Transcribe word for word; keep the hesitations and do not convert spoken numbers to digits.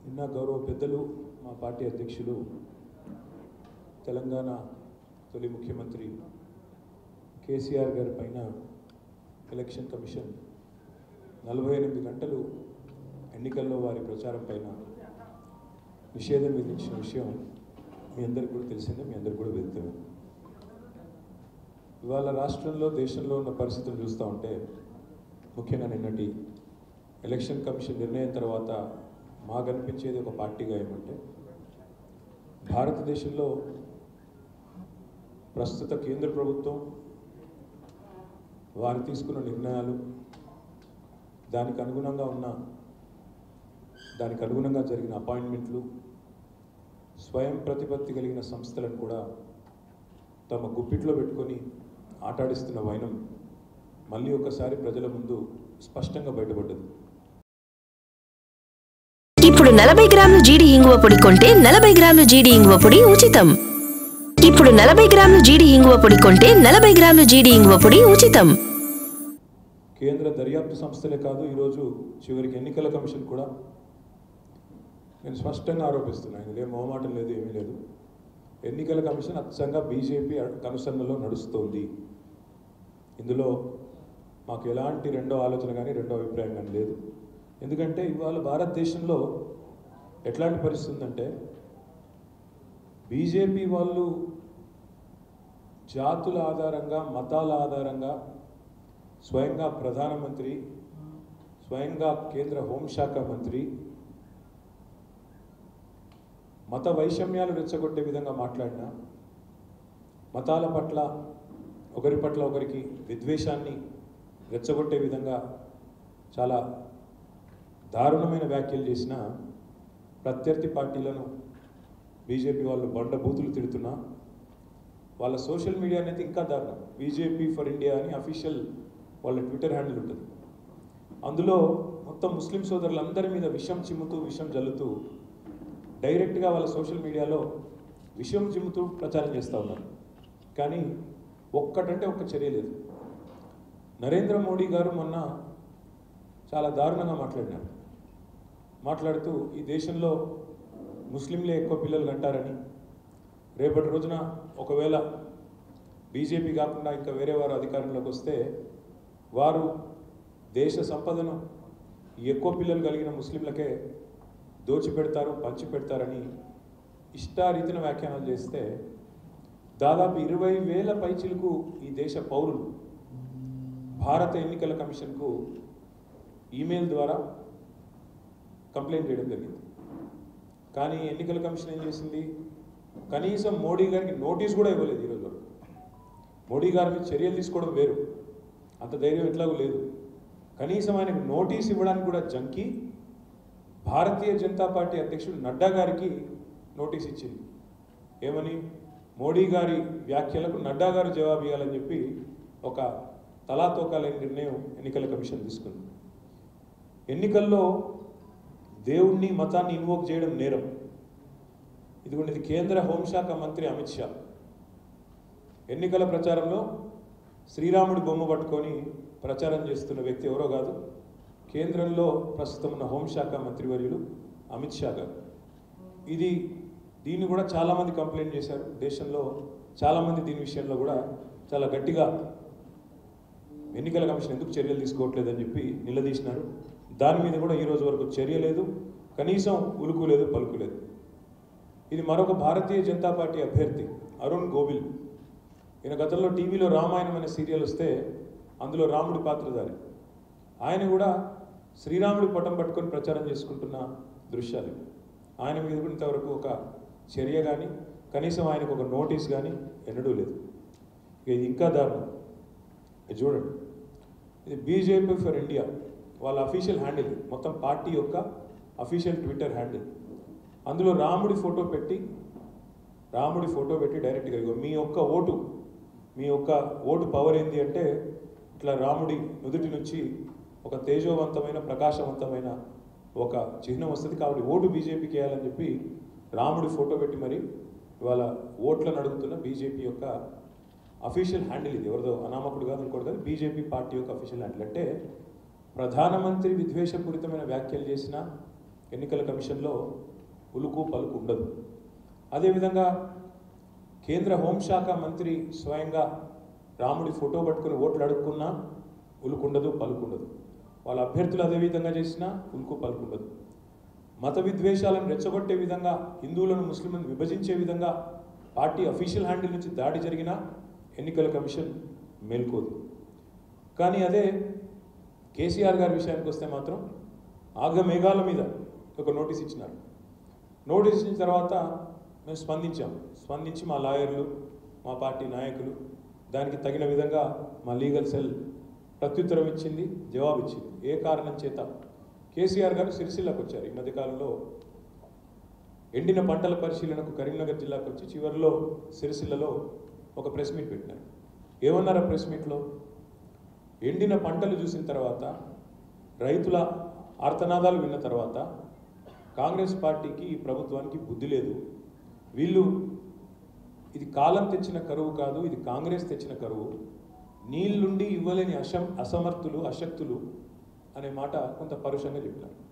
నిన్న గౌరవ పెద్దలు మా పార్టీ అధ్యక్షులు తెలంగాణ తొలి ముఖ్యమంత్రి కేసీఆర్ గారి పైన ఎలక్షన్ కమిషన్ నలభై ఎనిమిది గంటలు ఎన్నికల్లో వారి ప్రచారం పైన నిషేధం విధించిన విషయం మీ అందరికీ కూడా తెలిసిందే, మీ అందరికీ కూడా వెళ్తుంది. ఇవాళ రాష్ట్రంలో దేశంలో ఉన్న పరిస్థితులు చూస్తూ ఉంటే ముఖ్యంగా నిన్నటి ఎలక్షన్ కమిషన్ నిర్ణయం తర్వాత మాకు అనిపించేది ఒక పార్టీగా ఏమంటే భారతదేశంలో ప్రస్తుత కేంద్ర ప్రభుత్వం వారు తీసుకున్న నిర్ణయాలు దానికి అనుగుణంగా ఉన్న దానికి అనుగుణంగా జరిగిన అపాయింట్మెంట్లు స్వయం ప్రతిపత్తి కలిగిన సంస్థలను కూడా తమ గుప్పిట్లో పెట్టుకొని ఆటాడిస్తున్న వైనం మళ్ళీ ఒకసారి ప్రజల ముందు స్పష్టంగా బయటపడ్డది. ఇప్పుడు నలభై గ్రాముల జీడి ఇంగువ పొడి కొంటే నలభై గ్రాముల జీడి ఇంగువ పొడి ఉచితం. ఇప్పుడు నలభై గ్రాముల జీడి ఇంగువ పొడి కొంటే నలభై గ్రాముల జీడి ఇంగువ పొడి ఉచితం. కేంద్ర దర్యాప్తు సంస్థలే కాదు, ఈరోజు చివరికి ఎన్నికల కమిషన్ కూడా నేను స్పష్టంగా ఆరోపిస్తున్నాను, ఇందులో మొహమాటం లేదు, ఏమీ లేదు. ఎన్నికల కమిషన్ అచ్చంగా బీజేపీ కనుసన్నలో నడుస్తోంది. ఇందులో మాకు ఎలాంటి రెండో ఆలోచన కానీ రెండో అభిప్రాయం కానీ లేదు. ఎందుకంటే ఇవాళ భారతదేశంలో ఎట్లాంటి పరిస్థితి ఉందంటే బీజేపీ వాళ్ళు జాతుల ఆధారంగా మతాల ఆధారంగా స్వయంగా ప్రధానమంత్రి, స్వయంగా కేంద్ర హోంశాఖ మంత్రి మత వైషమ్యాలు రెచ్చగొట్టే విధంగా మాట్లాడినా, మతాల పట్ల ఒకరి పట్ల ఒకరికి విద్వేషాన్ని రెచ్చగొట్టే విధంగా చాలా దారుణమైన వ్యాఖ్యలు చేసిన ప్రత్యర్థి పార్టీలను బీజేపీ వాళ్ళు బండ బూతులు తిడుతున్నా, వాళ్ళ సోషల్ మీడియా అనేది ఇంకా దారుణం. బీజేపీ ఫర్ ఇండియా అని అఫీషియల్ వాళ్ళ ట్విట్టర్ హ్యాండిల్ ఉంటుంది. అందులో మొత్తం ముస్లిం సోదరులందరి మీద విషం చిమ్ముతూ విషం జల్లుతూ డైరెక్ట్గా వాళ్ళ సోషల్ మీడియాలో విషయం చిమ్ముతూ ప్రచారం చేస్తూ ఉన్నారు. కానీ ఒక్కటంటే ఒక్క చర్య లేదు. నరేంద్ర మోడీ గారు మొన్న చాలా దారుణంగా మాట్లాడినారు. మాట్లాడుతూ ఈ దేశంలో ముస్లింలే ఎక్కువ పిల్లలు కంటారని, రేపటి రోజున ఒకవేళ బీజేపీ కాకుండా ఇంకా వేరే వారు అధికారంలోకి వస్తే వారు దేశ సంపదను ఎక్కువ పిల్లలు కలిగిన ముస్లింలకే దోచిపెడతారు, పంచిపెడతారని ఇష్టారీతిన వ్యాఖ్యానాలు చేస్తే దాదాపు ఇరవై వేల పైచిలకు ఈ దేశ పౌరులు భారత ఎన్నికల కమిషన్కు ఈమెయిల్ ద్వారా కంప్లైంట్ చేయడం జరిగింది. కానీ ఎన్నికల కమిషన్ ఏం చేసింది? కనీసం మోడీ గారికి నోటీస్ కూడా ఇవ్వలేదు. ఈరోజు మోడీ గారి మీద చర్యలు తీసుకోవడం వేరు, అంత ధైర్యం ఎట్లాగూ లేదు. కనీసం ఆయనకు నోటీస్ ఇవ్వడానికి కూడా జంకి భారతీయ జనతా పార్టీ అధ్యక్షుడు నడ్డా గారికి నోటీస్ ఇచ్చింది. ఏమని? మోడీ గారి వ్యాఖ్యలకు నడ్డా గారు జవాబు ఇవ్వాలని చెప్పి ఒక తలాతోకాలేని నిర్ణయం ఎన్నికల కమిషన్ తీసుకుంది. ఎన్నికల్లో దేవుణ్ణి మతాన్ని ఇన్వోక్ చేయడం నేరం. ఇదిగోండి, కేంద్ర హోంశాఖ మంత్రి అమిత్ షా ఎన్నికల ప్రచారంలో శ్రీరాముడి బొమ్మ పట్టుకొని ప్రచారం చేస్తున్న వ్యక్తి ఎవరో కాదు, కేంద్రంలో ప్రస్తుతం ఉన్న హోంశాఖ మంత్రివర్యులు అమిత్ షా గారు. ఇది దీన్ని కూడా చాలామంది కంప్లైంట్ చేశారు. దేశంలో చాలామంది దీని విషయంలో కూడా చాలా గట్టిగా ఎన్నికల కమిషన్ ఎందుకు చర్యలు తీసుకోవట్లేదని చెప్పి నిలదీసినారు. దాని మీద కూడా ఈరోజు వరకు చర్య లేదు, కనీసం ఉలుకు లేదు, పలుకు లేదు. ఇది మరొక భారతీయ జనతా పార్టీ అభ్యర్థి అరుణ్ గోవిల్. ఈయన గతంలో టీవీలో రామాయణం అనే సీరియల్ వస్తే అందులో రాముడి పాత్రధారి. ఆయన కూడా శ్రీరాముడి పటం పట్టుకొని ప్రచారం చేసుకుంటున్న దృశ్యాలు. ఆయన మీద కూడా ఇంతవరకు ఒక చర్య కానీ కనీసం ఆయనకు ఒక నోటీస్ కానీ ఎన్నడూ లేదు. ఇది ఇంకా దారుణం. ఇది చూడండి, ఇది బీజేపీ ఫర్ ఇండియా వాళ్ళ అఫీషియల్ హ్యాండిల్, మొత్తం పార్టీ యొక్క అఫీషియల్ ట్విట్టర్ హ్యాండిల్. అందులో రాముడి ఫోటో పెట్టి రాముడి ఫోటో పెట్టి డైరెక్ట్గా ఇగో మీ యొక్క ఓటు మీ యొక్క ఓటు పవర్ ఏంది అంటే ఇట్లా రాముడి నుదుటి నుంచి ఒక తేజోవంతమైన ప్రకాశవంతమైన ఒక చిహ్నం వస్తుంది, కాబట్టి ఓటు బీజేపీకి వేయాలని చెప్పి రాముడి ఫోటో పెట్టి మరి ఇవాళ ఓట్లను అడుగుతున్న బీజేపీ యొక్క అఫీషియల్ హ్యాండిల్ ఇది. ఎవరిదో అనామకుడు కాదు, ఇంకోటి కాదు, బీజేపీ పార్టీ యొక్క అఫీషియల్ హ్యాండిల్. అంటే ప్రధానమంత్రి విద్వేషపూరితమైన వ్యాఖ్యలు చేసిన, ఎన్నికల కమిషన్లో ఉలుకు పలుకు ఉండదు. అదేవిధంగా కేంద్ర హోంశాఖ మంత్రి స్వయంగా రాముడి ఫోటో పట్టుకుని ఓట్లు అడుక్కున్నా ఉలుకుండదు పలుకుండదు. వాళ్ళ అభ్యర్థులు అదేవిధంగా చేసినా ఉలుకు పలుకుండదు. మత విద్వేషాలను రెచ్చగొట్టే విధంగా, హిందువులను ముస్లింలను విభజించే విధంగా పార్టీ అఫీషియల్ హ్యాండిల్ నుంచి దాడి జరిగినా ఎన్నికల కమిషన్ మేల్కోదు. కానీ అదే కేసీఆర్ గారి విషయానికి వస్తే మాత్రం ఆగమేఘాల మీద ఒక నోటీస్ ఇచ్చినారు. నోటీస్ ఇచ్చిన తర్వాత మేము స్పందించాం. స్పందించి మా లాయర్లు, మా పార్టీ నాయకులు దానికి తగిన విధంగా మా లీగల్ సెల్ ప్రత్యుత్తరం ఇచ్చింది, జవాబు ఇచ్చింది. ఏ కారణం చేత కేసీఆర్ గారు సిరిసిల్లకు వచ్చారు. ఈ మధ్యకాలంలో ఎండిన పంటల పరిశీలనకు కరీంనగర్ జిల్లాకు వచ్చి చివరిలో సిరిసిల్లలో ఒక ప్రెస్ మీట్ పెట్టినారు. ఏమన్నారు ఆ ప్రెస్ మీట్లో? ఎండిన పంటలు చూసిన తర్వాత, రైతుల ఆర్తనాదాలు విన్న తర్వాత కాంగ్రెస్ పార్టీకి, ఈ ప్రభుత్వానికి బుద్ధి లేదు. వీళ్ళు ఇది కాలం తెచ్చిన కరువు కాదు, ఇది కాంగ్రెస్ తెచ్చిన కరువు. నీళ్ళుండి ఇవ్వలేని అసం అసమర్థులు, అశక్తులు అనే మాట కొంత పరుషంగా చెప్పినారు.